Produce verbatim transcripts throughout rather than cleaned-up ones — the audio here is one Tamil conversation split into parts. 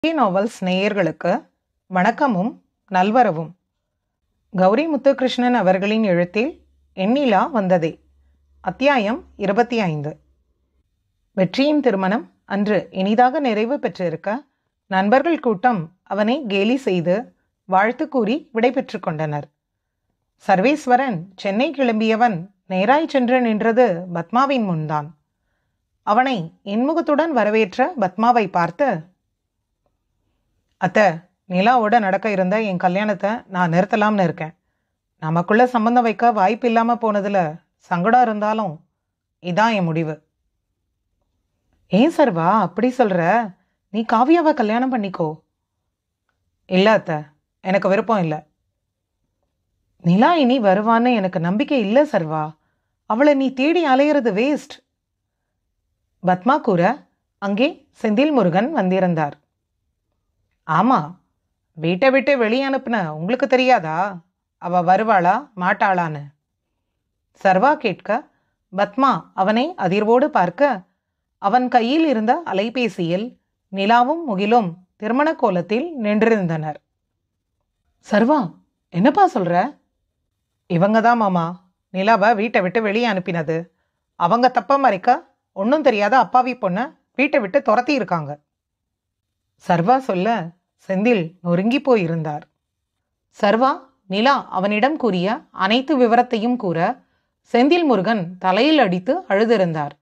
நாவல்ஸ் நேயர்களுக்கு வணக்கமும் நல்வரவும். கௌரி முத்துகிருஷ்ணன் அவர்களின் எழுத்தில் எண்ணிலா வந்ததே. அத்தியாயம் இருபத்தி ஐந்து. வெற்றியின் திருமணம் அன்று இனிதாக நிறைவு பெற்றிருக்க நண்பர்கள் கூட்டம் அவனை கேலி செய்து வாழ்த்து கூறி விடைபெற்று கொண்டனர். சர்வேஸ்வரன் சென்னை கிளம்பியவன் நேராய் சென்று நின்றது பத்மாவின் முன்தான். அவனை இன்முகத்துடன் வரவேற்ற பத்மாவை பார்த்து, அத்தை, நிலாவோட நடக்க இருந்த என் கல்யாணத்தை நான் நிறுத்தலாம்னு இருக்கேன். நமக்குள்ள சம்பந்தம் வைக்க வாய்ப்பு இல்லாமல் போனதில் சங்கடம் இருந்தாலும் இதான் என் முடிவு. ஏன் சர்வா அப்படி சொல்கிற? நீ காவியாவை கல்யாணம் பண்ணிக்கோ. இல்லை அத்தை, எனக்கு விருப்பம் இல்லை. நிலா இனி வருவான்னு எனக்கு நம்பிக்கை இல்லை சர்வா. அவளை நீ தேடி அலையிறது வேஸ்ட். பத்மா கூற அங்கே செந்தில் முருகன் வந்திருந்தார். ஆமா, வீட்டை விட்டு வெளியே அனுப்புன உங்களுக்கு தெரியாதா அவ வருவாளா மாட்டாளான்னு? சர்வா கேட்க பத்மா அவனை அதிர்வோடு பார்க்க அவன் கையில் இருந்த அலைபேசியில் நிலாவும் முகிலும் திருமண கோலத்தில் நின்றிருந்தனர். சர்வா, என்னப்பா சொல்ற? இவங்க தான் மாமா நிலாவை வீட்டை விட்டு வெளியே அனுப்பினது. அவங்க தப்ப மறைக்க ஒன்றும் தெரியாத அப்பாவி பொண்ணை வீட்டை விட்டு துரத்தி இருக்காங்க. சர்வா சொல்ல செந்தில் நொறுங்கி போயிருந்தார். சர்வா நிலா அவனிடம் கூறிய அனைத்து விவரத்தையும் கூற செந்தில் முருகன் தலையில் அடித்து அழுதிருந்தார்.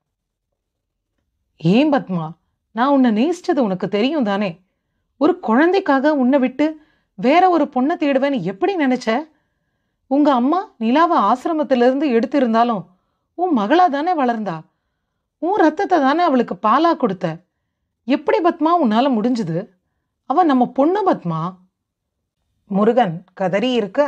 ஏன் பத்மா, நான் உன்னை நேசிச்சது உனக்கு தெரியும் தானே? ஒரு குழந்தைக்காக உன்னை விட்டு வேற ஒரு பொண்ணை தேடுவேன்னு எப்படி நினைச்ச? உங்க அம்மா நிலாவை ஆசிரமத்திலிருந்து எடுத்திருந்தாலும் உன் மகளா தானே வளர்ந்தா. உன் ரத்தத்தை தானே அவளுக்கு பாலா கொடுத்த. எப்படி பத்மா உன்னால முடிஞ்சது? அவ நம்ம பொண்ணு பத்மா. முருகன் கதறி இருக்க,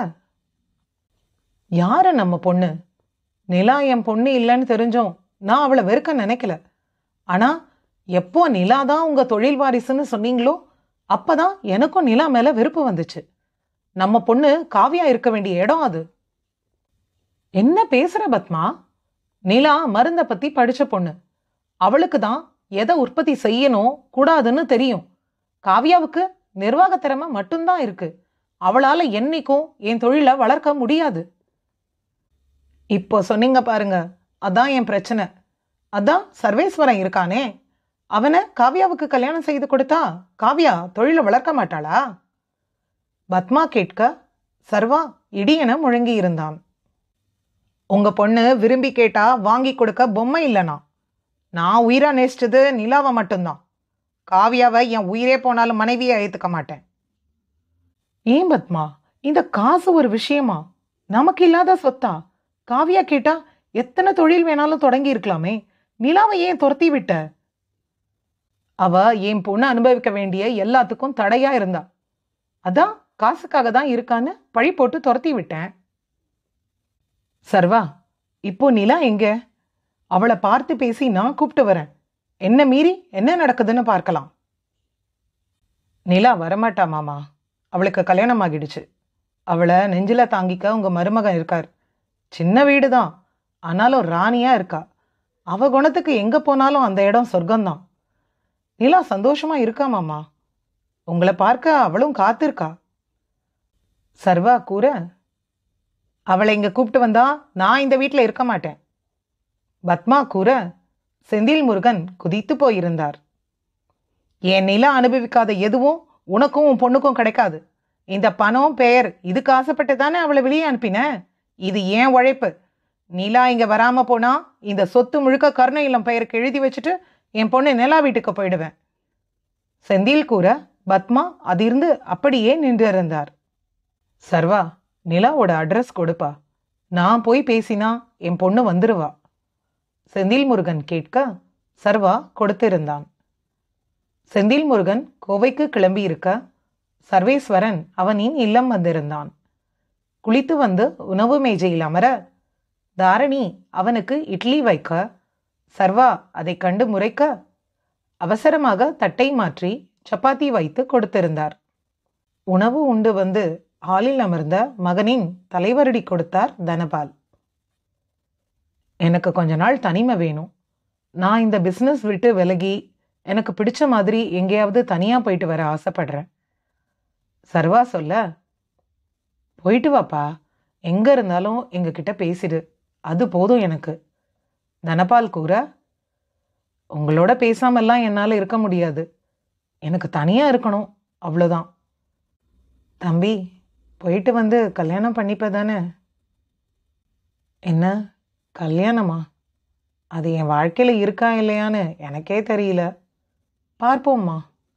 யார நம்ம பொண்ணு? நிலா என் பொண்ணு இல்லைன்னு தெரிஞ்சோம் நான் அவளை வெறுக்க நினைக்கல. ஆனா எப்போ நிலா தான் உங்க தொழில் வாரிசுன்னு சொன்னீங்களோ அப்பதான் எனக்கும் நிலா மேல வெறுப்பு வந்துச்சு. நம்ம பொண்ணு காவியா இருக்க வேண்டிய இடம் அது. என்ன பேசுற பத்மா? நிலா மருந்தை பத்தி படிச்ச பொண்ணு. அவளுக்கு தான் எதை உற்பத்தி செய்யணும் கூடாதுன்னு தெரியும். காவியாவுக்கு நிர்வாக திறமை மட்டும்தான் இருக்கு. அவளால என்னைக்கும் என் தொழிலை வளர்க்க முடியாது. இப்போ சொன்னீங்க பாருங்க, அதான் என் பிரச்சனை. அதான் சர்வேஸ்வரன் இருக்கானே, அவனை காவியாவுக்கு கல்யாணம் செய்து கொடுத்தா காவியா தொழிலை வளர்க்க மாட்டாளா? பத்மா கேட்க சர்வா இடியென முழங்கி இருந்தான். உங்க பொண்ணு விரும்பி கேட்டா வாங்கி கொடுக்க பொம்மை இல்லைனா. நான் உயிரா நேசிச்சது நிலாவை மட்டும்தான். காவியாவை என் உயிரே போனாலும் மனைவியை ஏத்துக்க மாட்டேன். ஏன் பத்மா, இந்த காசு ஒரு விஷயமா? நமக்கு இல்லாத சொத்தா? காவியா கேட்டா எத்தனை தொழில் வேணாலும் தொடங்கி இருக்கலாமே. நிலாவை ஏன் துரத்தி விட்ட? அவ என் பொண்ணு அனுபவிக்க வேண்டிய எல்லாத்துக்கும் தடையா இருந்தா. அதான் காசுக்காக தான் இருக்கான்னு பழி போட்டு துரத்தி விட்டேன். சர்வா, இப்போ நிலா எங்க? அவளை பார்த்து பேசி நான் கூப்பிட்டு வரேன். என்ன மீறி என்ன நடக்குதுன்னு பார்க்கலாம். நிலா வரமாட்டா மாமா. அவளுக்கு கல்யாணம் ஆகிடுச்சு. அவளை நெஞ்சில தாங்கிக்க உங்க மருமகன் இருக்கார். சின்ன வீடு தான், ஆனாலும் ராணியா இருக்கா. அவ குணத்துக்கு எங்க போனாலும் அந்த இடம் சொர்க்கம்தான். நிலா சந்தோஷமா இருக்கா மாமா. உங்களை பார்க்க அவளும் காத்திருக்கா. சர்வா கூற, அவளை இங்க கூப்பிட்டு வந்தா நான் இந்த வீட்டில் இருக்க மாட்டேன். பத்மா கூற செந்தில் முருகன் குதித்து போயிருந்தார். என் நிலா அனுபவிக்காத எதுவும் உனக்கும் உன் பொண்ணுக்கும் கிடைக்காது. இந்த பணம் பெயர் இதுக்கு ஆசைப்பட்டு தானே அவளை வெளியே அனுப்பின. இது ஏன் உழைப்பு. நிலா இங்க வராம போனா இந்த சொத்து முழுக்க கருணை இல்லம் பெயருக்கு எழுதி வச்சுட்டு என் பொண்ணு நிலா வீட்டுக்கு போயிடுவேன். செந்தில் கூற பத்மா அதிர்ந்து அப்படியே நின்று இருந்தார். சர்வா, நிலாவோட அட்ரஸ் கொடுப்பா. நான் போய் பேசினா என் பொண்ணு வந்துருவா. செந்தில் முருகன் கேட்க சர்வா கொடுத்திருந்தான். செந்தில் முருகன் கோவைக்கு கிளம்பி இருக்க சர்வேஸ்வரன் அவனின் இல்லம் வந்திருந்தான். குளித்து வந்து உணவு மேஜையில் அமர தாரணி அவனுக்கு இட்லி வைக்க சர்வா அதை கண்டு முறைக்க அவசரமாக தட்டை மாற்றி சப்பாத்தி வைத்து கொடுத்திருந்தார். உணவு உண்டு வந்து ஹாலில் அமர்ந்த மகனின் தலைவருடி கொடுத்தார் தனபால். எனக்கு கொஞ்ச நாள் தனிமை வேணும். நான் இந்த பிஸ்னஸ் விட்டு விலகி எனக்கு பிடிச்ச மாதிரி எங்கேயாவது தனியாக போயிட்டு வர ஆசைப்படுறேன். சர்வா சொல்ல, போயிட்டு வாப்பா, எங்கே இருந்தாலும் எங்ககிட்ட பேசிடு, அது போதும் எனக்கு. தனபால் கூற, உங்களோட பேசாமல்லாம் என்னால் இருக்க முடியாது, எனக்கு தனியாக இருக்கணும், அவ்வளோதான். தம்பி, போயிட்டு வந்து கல்யாணம் பண்ணிப்பதானே? என்ன கல்யாணமா? அது என் வாழ்க்கையில் இருக்கா இல்லையான்னு எனக்கே தெரியல. பார்ப்போம்மா.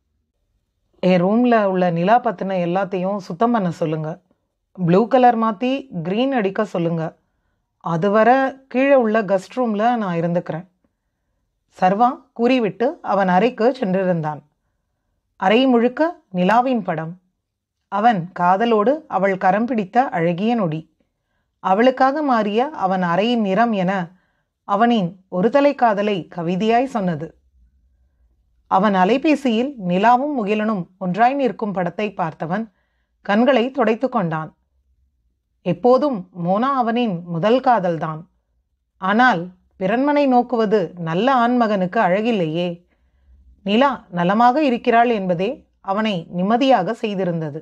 என் ரூமில் உள்ள நிலா பற்றின எல்லாத்தையும் சுத்தம் பண்ண சொல்லுங்க. ப்ளூ கலர் மாற்றி க்ரீன் அடிக்க சொல்லுங்க. அதுவரை கீழே உள்ள கெஸ்ட் ரூமில் நான் இருந்துக்கிறேன். சர்வா கூறிவிட்டு அவன் அறைக்கு சென்றிருந்தான். அறை முழுக்க நிலாவின் படம். அவன் காதலோடு அவள் கரம் பிடித்த அழகிய நொடி. அவளுக்காக மாறிய அவன் அறையின் நிறம் என அவனின் ஒரு தலை காதலை கவிதையாய் சொன்னது. அவன் அலைபேசியில் நிலாவும் முகிலனும் ஒன்றாய் நிற்கும் படத்தை பார்த்தவன் கண்களை துடைத்து கொண்டான். எப்போதும் மோனா அவனின் முதல் காதல்தான். ஆனால் பிறன்மனை நோக்குவது நல்ல ஆண்மகனுக்கு அழகில்லையே. நிலா நலமாக இருக்கிறாள் என்பதே அவனை நிம்மதியாக செய்திருந்தது.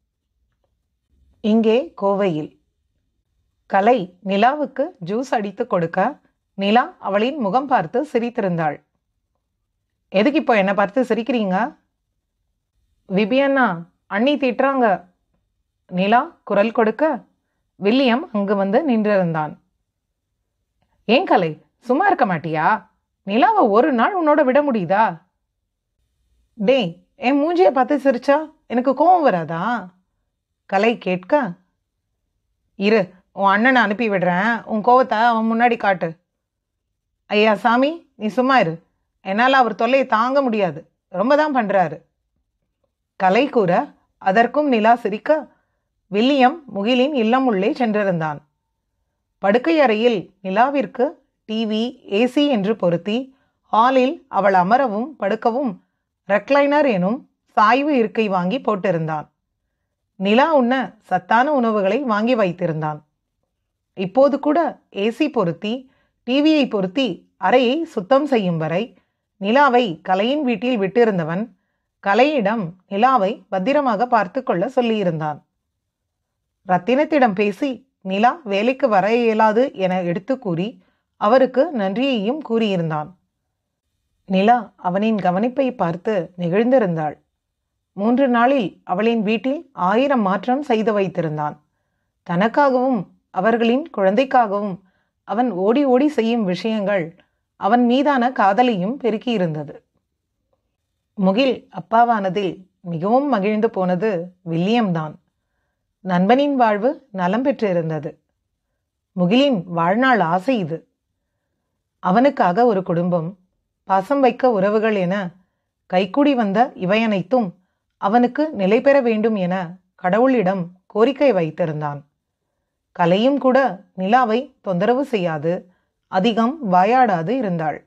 இங்கே கோவையில் கலை நிலாவுக்கு ஜூஸ் அடித்து கொடுக்க நிலா அவளின் முகம் பார்த்து சிரித்திருந்தாள். எதுக்கு இப்போ என்னை பார்த்து சிரிக்கிறீங்க? விபியண்ணா, அண்ணி திட்டுறாங்க. நிலா குரல் கொடுக்க வில்லியம் அங்கு வந்து நின்றிருந்தான். ஏன் கலை, சும்மா இருக்க மாட்டியா? நிலாவை ஒரு நாள் உன்னோட விட முடியுதா? டேய், என் மூஞ்சியை பார்த்து சிரிச்சா எனக்கு கோவம் வராதா? கலை கேட்க, இரு, உன் அண்ணனை அனுப்பி விடுறேன், உன் கோவத்தை அவன் முன்னாடி காட்டு. ஐயா சாமி, நீ சும்மா இரு, என்னால் அவர் தொல்லையை தாங்க முடியாது, ரொம்ப தான் பண்ணுறாரு. கலை கூற அதற்கும் நிலா சிரிக்க வில்லியம் முகிலின் இல்லம் உள்ளே சென்றிருந்தான். படுக்கை அறையில் நிலாவிற்கு டிவி, ஏசி என்று பொருத்தி ஹாலில் அவள் அமரவும் படுக்கவும் ரெக்லைனர் எனும் சாய்வு இருக்கை வாங்கி போட்டிருந்தான். நிலா உண்ண சத்தான உணவுகளை வாங்கி வைத்திருந்தான். இப்போது கூட ஏசி பொருத்தி டிவியை பொருத்தி அறையை சுத்தம் செய்யும் வரை நிலாவை கலையின் வீட்டில் விட்டிருந்தவன் கலையிடம் நிலாவை பத்திரமாக பார்த்து கொள்ள சொல்லியிருந்தான். ரத்தினத்திடம் பேசி நிலா வேலைக்கு வர இயலாது என எடுத்து கூறி அவருக்கு நன்றியையும் கூறியிருந்தான். நிலா அவனின் கவனிப்பை பார்த்து நெகிழ்ந்திருந்தாள். மூன்று நாளில் அவளின் வீட்டில் ஆயிரம் மாற்றம் செய்து வைத்திருந்தான். தனக்காகவும் அவர்களின் குழந்தைக்காகவும் அவன் ஓடி ஓடி செய்யும் விஷயங்கள் அவன் மீதான காதலையும் பெருக்கியிருந்தது. முகில் அப்பாவானதில் மிகவும் மகிழ்ந்து போனது வில்லியம்தான். நண்பனின் வாழ்வு நலம் பெற்றிருந்தது. முகிலின் வாழ்நாள் ஆசை இது. அவனுக்காக ஒரு குடும்பம், பாசம் வைக்க உறவுகள் என கைக்கூடி வந்த இவையனைத்தும் அவனுக்கு நிலை பெற வேண்டும் என கடவுளிடம் கோரிக்கை வைத்திருந்தான். கலையும் கூட நிலாவை தொந்தரவு செய்யாது, அதிகம் வாயாடாது இருந்தாள்.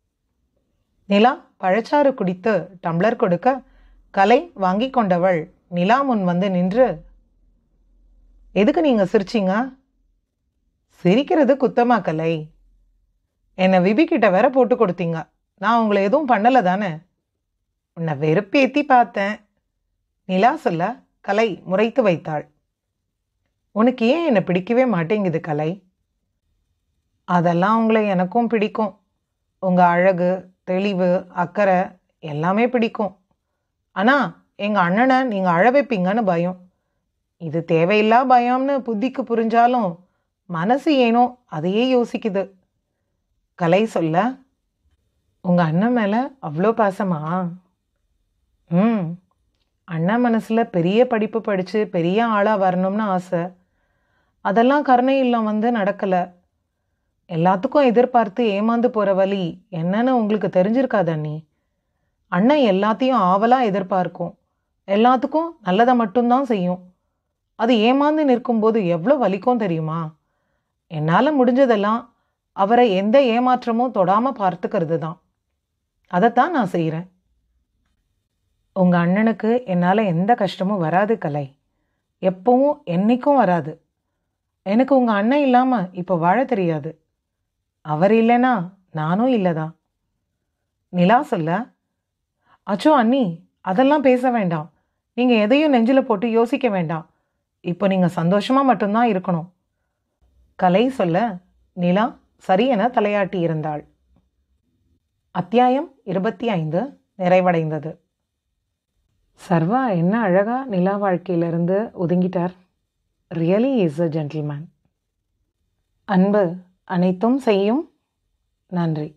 நிலா பழச்சாறு குடித்து டம்ளர் கொடுக்க கலை வாங்கி கொண்டவள் நிலா முன் வந்து நின்று, எதுக்கு நீங்க சிரிச்சிங்க? சிரிக்கிறது குத்தமா கலை? என்னை விபி கிட்ட வேற போட்டு கொடுத்தீங்க. நான் உங்களை எதுவும் பண்ணல தானே? உன்னை வெறுப்பேத்தி பார்த்தேன். நிலா சொல்ல கலை முறைத்து வைத்தாள். உனக்கு ஏன் என்னை பிடிக்கவே மாட்டேங்குது கலை? அதெல்லாம் உங்களை எனக்கும் பிடிக்கும். உங்க அழகு, தெளிவு, அக்கறை எல்லாமே பிடிக்கும். ஆனா எங்க அண்ணனை நீங்க அழ வைப்பீங்கன்னு பயம். இது தேவையில்லா பயம்னு புத்திக்கு புரிஞ்சாலும் மனசு ஏனோ அதையே யோசிக்குது. கலை சொல்ல, உங்க அண்ணன் மேல அவ்வளோ பாசமா? ம் அண்ணன் மனசுல பெரிய படிப்பு படிச்சு பெரிய ஆளா வரணும்னு ஆசை. அதெல்லாம் கருணை இல்லம் வந்து நடக்கல. எல்லாத்துக்கும் எதிர்பார்த்து ஏமாந்து போற வழி என்னன்னு உங்களுக்கு தெரிஞ்சிருக்காத அண்ணி. அண்ணன் எல்லாத்தையும் ஆவலா எதிர்பார்க்கும், எல்லாத்துக்கும் நல்லதை மட்டும்தான் செய்யும். அது ஏமாந்து நிற்கும்போது எவ்வளோ வலிக்கும் தெரியுமா? என்னால் முடிஞ்சதெல்லாம் அவரை எந்த ஏமாற்றமும் தொடாம பார்த்துக்கிறது தான். அதைத்தான் நான் செய்கிறேன். உங்க அண்ணனுக்கு என்னால் எந்த கஷ்டமும் வராது கலை, எப்பவும் என்னைக்கும் வராது. எனக்கு உங்க அண்ணன் இல்லாம இப்போ வாழ தெரியாது. அவர் இல்லைன்னா நானும் இல்லைதான். நிலா சொல்ல அச்சோ அண்ணி, அதெல்லாம் பேச வேண்டாம். நீங்கள் எதையும் நெஞ்சில் போட்டு யோசிக்க வேண்டாம். இப்போ நீங்கள் சந்தோஷமாக மட்டும்தான் இருக்கணும். கலை சொல்ல நிலா சரியென தலையாட்டி இருந்தாள். அத்தியாயம் இருபத்தி ஐந்து நிறைவடைந்தது. சர்வா என்ன அழகா நிலா வாழ்க்கையிலிருந்து ஒதுங்கிட்டார். Really is a gentleman. அன்பு அனைத்தும் செய்யும். நன்றி.